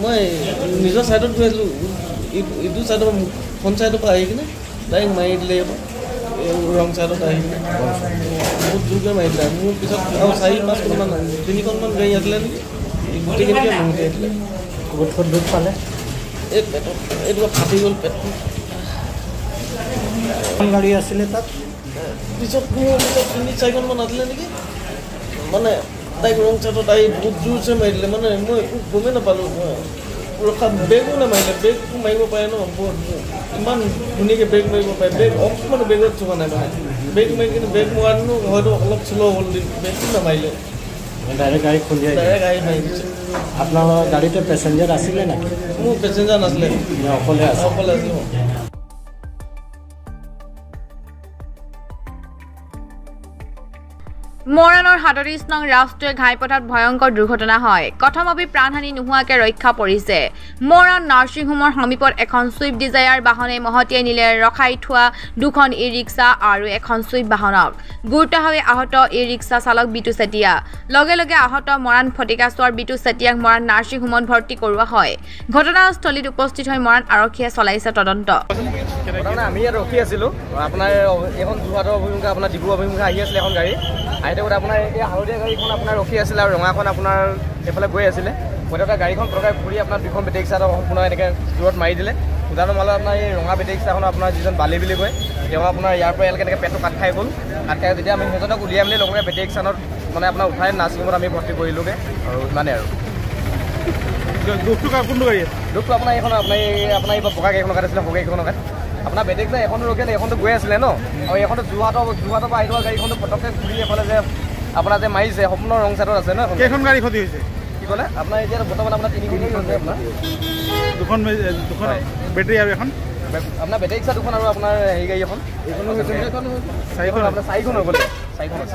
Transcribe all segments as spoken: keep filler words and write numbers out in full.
মই নিজৰ চাইডত গৈ আছিলোঁ ইটো চাইডৰ ফ্ৰণ্ট চাইডৰ পৰা আহি কিনে ডাইৰেক্ট মাৰি দিলে ৰং চাইডত আহি কিনে বহুত জোৰকৈ মাৰি দিলে মোৰ পিছত আৰু চাৰি পাঁচখনমান তিনিখনমান গাড়ী আছিলে নেকি গোটেইখিনিকে মঙতি আহিছিলে ক'ত ক'ত দুখ পালে এই পেটত এইটো ফাটি গ'ল পেটটো গাড়ী আছিলে তাত পিছত মোৰ পিছত তিনি চাৰিখনমান আছিলে নেকি মানে তাইক ৰং চাইডত আহি বহুত জোৰছে মাৰি দিলে মানে মই একো গমেই নাপালোঁ ৰখা বেগো নামাৰিলে বেগটো মাৰিব পাৰে ন ইমান ধুনীয়াকৈ বেগ মাৰিব পাৰে বেগ অকণমান বেগত চোৱা নাই মানে বেগ মাৰি কিনে বেগ মৰানো হয়তো অলপ শ্ল' হ'ল বেগটো নামাৰিলে ডাইৰেক্ট গাড়ী খুন্দিয়াই ডাইৰেক্ট গাড়ী মাৰি দিছে আপোনালোকৰ গাড়ীতে পেচেঞ্জাৰ আছিলে নেকি মোৰ পেচেঞ্জাৰ নাছিলে অকলে আছে অকলে আছিলোঁ মৰাণৰ সাতত্ৰিশ নং ৰাষ্ট্ৰীয় ঘাইপথত ভয়ংকৰ দুৰ্ঘটনা হয় কথমপি প্ৰাণহানি নোহোৱাকৈ ৰক্ষা পৰিছে মৰাণ নাৰ্ছিং হোমৰ সমীপত এখন ছুইফ্ট ডিজায়াৰ বাহনে মহতিয়াই নিলে ৰখাই থোৱা দুখন ই ৰিক্সা আৰু এখন ছুইফ্ট বাহনক গুৰুতৰভাৱে আহত ই ৰিক্সা চালক বিটু চেতিয়া লগে লগে আহত মৰাণ ফটিকাচৰ বিটু চেতিয়াক মৰাণ নাৰ্ছিং হোমত ভৰ্তি কৰোৱা হয় ঘটনাস্থলীত উপস্থিত হৈ মৰাণ আৰক্ষীয়ে চলাইছে তদন্ত আমি ইয়াত ৰখি আছিলোঁ আপোনাৰ এখন যোৰহাটৰ অভিমুখে আপোনাৰ ডিব্ৰুগড় অভিমুখে আহি আছিলে এখন গাড়ী আহি থাকোঁতে আপোনাৰ এই হালধীয়া গাড়ীখন আপোনাৰ ৰখি আছিলে আৰু ৰঙাখন আপোনাৰ এইফালে গৈ আছিলে গতিকে গাড়ীখন পটকাই ঘূৰি আপোনাৰ দুখন বেটেৰী ৰিক্সা সম্পূৰ্ণ এনেকৈ জোৰত মাৰি দিলে উদাহৰণ মালত আপোনাৰ এই ৰঙা বেটেৰী ৰিক্সাখন আপোনাৰ যিজন বালি বুলি কয় তেওঁ আপোনাৰ ইয়াৰ পৰা একেলগে পেটটো কাট খাই গ'ল কাট খাই যেতিয়া আমি সেইজনক উলিয়াই মেলি লগতে বেটেৰী ৰিক্সাখনত মানে আপোনাৰ উঠাই নাৰ্ছিং হোমত আমি ভৰ্তি কৰিলোঁগৈ আৰু ইমানেই আৰু দুখটো কোনটো গাড়ী দুখটো আপোনাৰ এইখন আপোনাৰ এই আপোনাৰ এই বগা গাড়ীখন কাট আছিলে বগা গাড়ীখনৰ কাট আপোনাৰ বেটেৰী ৰিক্সা এখনো ৰখিলে এখনটো গৈ আছিলে ন আৰু এখনটো যোৰহাটৰ যোৰহাটৰ পৰা আহি থকা গাড়ীখনটো পটককৈ ঘূৰি এফালে যে আপোনাৰ যে মাৰিছে সম্পূৰ্ণ ৰং চাইডত আছে ন কেইখন গাড়ী ক্ষতি হৈছে কি ক'লে আপোনাৰ এতিয়া বৰ্তমান আপোনাৰ তিনিখন গাড়ী হৈছে আপোনাৰ দুখন দুখন বেটেৰী আৰু এখন আপোনাৰ বেটেৰী ৰিক্সা দুখন আৰু আপোনাৰ হেৰি গাড়ী এখন এইখনো হৈছে চাৰিখন আপোনাৰ চাৰিখন হৈ গ'ল চাৰিখন আছে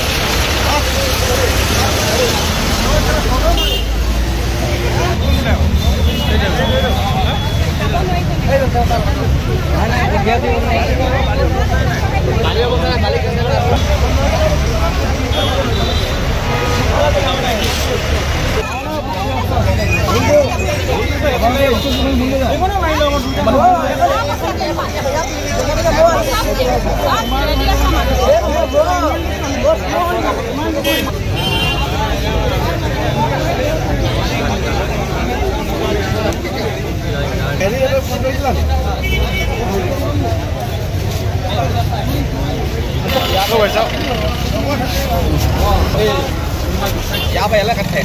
यहाँ पे अलग कट्ठे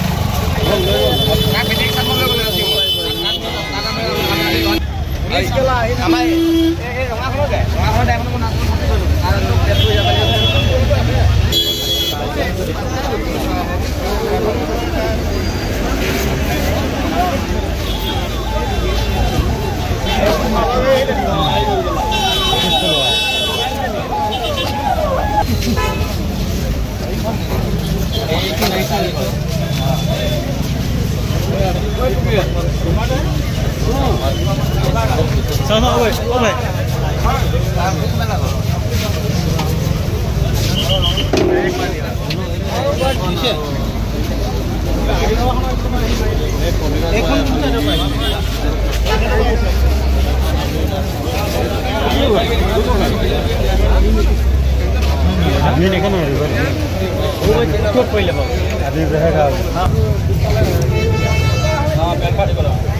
इसके अलावा हमारे रंगा खो गए रंगा खो टाइम को ना Sama oi, oi. आदमी देखा ना Cukup boleh bang. आदमी रहेगा हाँ, हाँ, पैक पार्टी करो.